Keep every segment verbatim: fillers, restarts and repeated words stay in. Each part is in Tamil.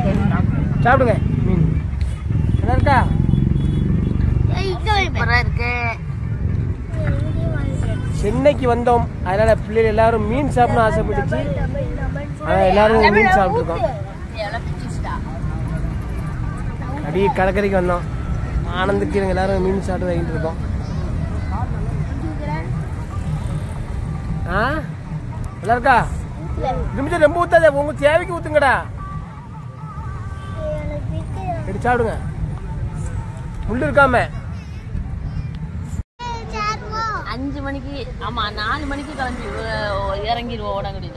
சாப்பிடுங்க மீன் நல்லா இருக்கா? சென்னைக்கு வந்தோம், அதனால பிள்ளைகள் எல்லாரும் மீன் சாப்பிடணும் ஆசைப்பட்டுச்சு. அதான் எல்லாரும் மீன் சாப்பிட்டுருக்கோம். அப்படியே கடற்கரைக்கு வந்தோம், ஆனந்துக்கு இவங்க எல்லாரும் மீன் சாப்பிட்டு வாங்கிட்டு இருக்கோம். ஆ நல்லா இருக்கா? நிமிஷம் ரொம்ப ஊத்தாத, உங்க தேவைக்கு ஊத்துங்கடா. எடுத்து சாப்பிடுங்க, முள்ளு இருக்காம. அஞ்சு மணிக்கு ஆமா நாலு மணிக்கு கிளம்பி இறங்கிடுவோம் ஓடங்குடியில.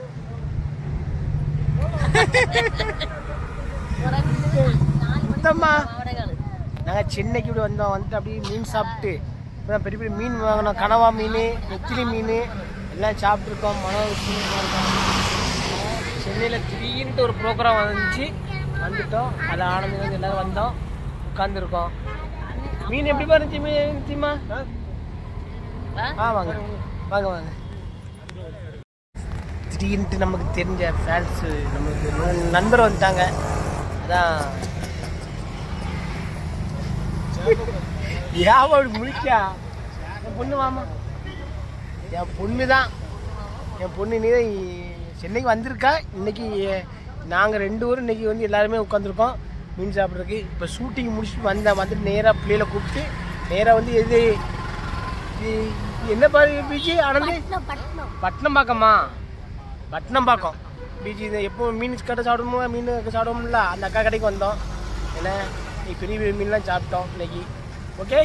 நாங்க சென்னைக்கு இப்படி வந்தோம், வந்துட்டு அப்படியே மீன் சாப்பிட்டு பெரிய பெரிய மீன் வாங்கினோம். கனவா மீன், நெத்திலி மீன் எல்லாம் சாப்பிட்ருக்கோம். மனம் சென்னையில் திடீர்னு ஒரு ப்ரோக்ராம் வந்துச்சு, வந்துட்டோம். அது ஆனந்தம் எல்லாரும் வந்தோம், உட்காந்துருக்கோம். மீன் எப்படி இருந்துச்சு மீன் தீமா? ஆ வாங்க வாங்க வாங்க. திடீர்னுட்டு நமக்கு தெரிஞ்ச ஃபேன்ஸு நமக்கு நண்பர் வந்துட்டாங்க. அதான் ஏன் அப்படி முழிக்கா? என் பொண்ணு வாமா, என் பொண்ணு தான் என் பொண்ணு நீ தான் சென்னைக்கு வந்திருக்கா. இன்னைக்கு நாங்கள் ரெண்டு பேரும் இன்னைக்கு வந்து எல்லாருமே உட்காந்துருக்கோம் மீன் சாப்பிட்றதுக்கு. இப்போ ஷூட்டிங் முடிச்சுட்டு வந்தேன், வந்துட்டு நேராக பிள்ளைகளை கூப்பிட்டு நேராக வந்து எது என்ன பாரு பீச்சு ஆனந்தி பட்டினம் பாக்கம்மா, பட்டினம் பாக்கம் பீச்சு. இந்த எப்போ மீன் கடை சாப்பிடுமோ, மீன் சாப்பிடுவோம்ல, அந்த அக்கா கடைக்கு வந்தோம். ஏன்னா இன்னைக்கு பெரிய பெரிய மீன்லாம் சாப்பிட்டோம் இன்னைக்கு. ஓகே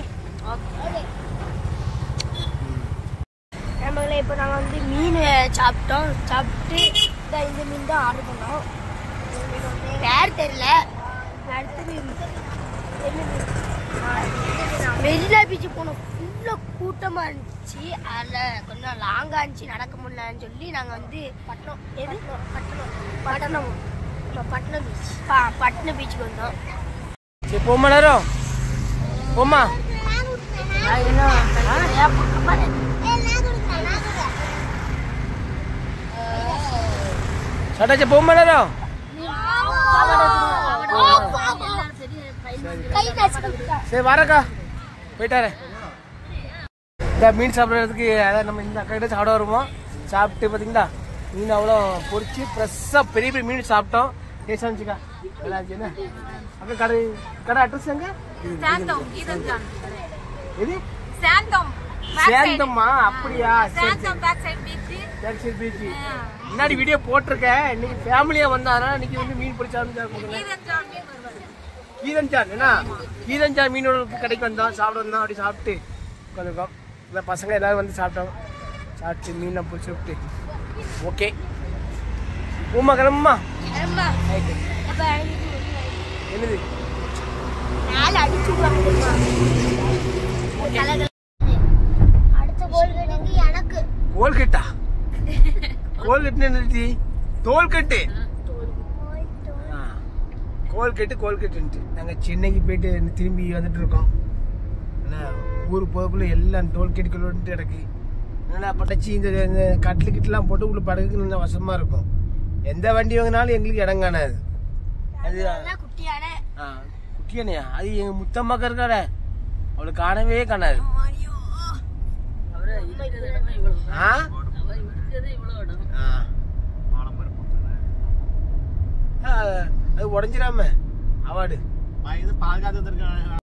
நம்மள இப்போ நாங்கள் வந்து மீன் சாப்பிட்டோம். சாப்பிட்டு இந்த மீன் தான் ஆர்டர் பண்ணோம். பேர் தெரியல. அடுத்தது மெரினா பீச்சு போனோம். ஃபுல்லாக கூட்டமாக இருந்துச்சு. அதில் கொஞ்சம் லாங்காக இருந்துச்சு, நடக்க முடியலன்னு சொல்லி நாங்கள் வந்து பட்டணம் எது பட்டணம் பட்டணம் பட்டணம் பீச் பா பட்டணம் பீச்சுக்கு வந்தோம். சரி போமா, நேரம் போமா. சட்டாச்சு போமா நேரம். சரி வரக்கா, போயிட்டாரு. இந்த மீன் சாப்பிட்றதுக்கு அதான் நம்ம இந்த அக்கா கிட்ட சாப்பிட வருவோம். சாப்பிட்டு பார்த்தீங்களா மீன் அவ்வளோ பொரிச்சு ஃப்ரெஷ்ஷாக பெரிய பெரிய மீன் சாப்பிட்டோம். டேஸ்டாக இருந்துச்சுக்கா, நல்லா இருந்துச்சு. என்ன அக்கா கடை கடை அட்ரஸ் எங்க? எது சேந்தம்மா? அப்படியா? சரி பீச் முன்னாடி வீடியோ போட்டிருக்கேன். இன்னைக்கு ஃபேமிலியா வந்தாரா, இன்னைக்கு வந்து மீன் பிடிச்சாரு. கீதன்சான் என்ன கீதன்சான் மீனோட கடைக்கு வந்தோம், சாப்பிட வந்தோம். அப்படி சாப்பிட்டு உட்காந்துருக்கோம். இல்லை பசங்க எல்லாரும் வந்து சாப்பிட்டோம். சாப்பிட்டு மீனை பிடிச்சி விட்டு ஓகே உமா கிளம்புமா. என்னது கோல்கட்டா? கோல்கட்டு என்னது? தோல்கட்டு. கோல்கட்டு கோல்கட்டு. நாங்கள் சென்னைக்கு போயிட்டு திரும்பி வந்துட்டு இருக்கோம். ஊருக்கு போகக்குள்ள எல்லாம் டோல்கேட்டுக்குள்ள வந்துட்டு கிடக்கு. நல்லா பட்டச்சி இந்த கட்டில் கிட்டலாம் போட்டு உள்ள படகுக்கு நல்லா வசமாக இருக்கும். எந்த வண்டி வாங்கினாலும் எங்களுக்கு இடம் காணாது. அது குட்டியானையா? அது எங்கள் முத்தம்மாக்கா இருக்காட, அவளுக்கு காணவே காணாது. ஆ அது உடஞ்சிடாம அவார்டு பாதுகாத்து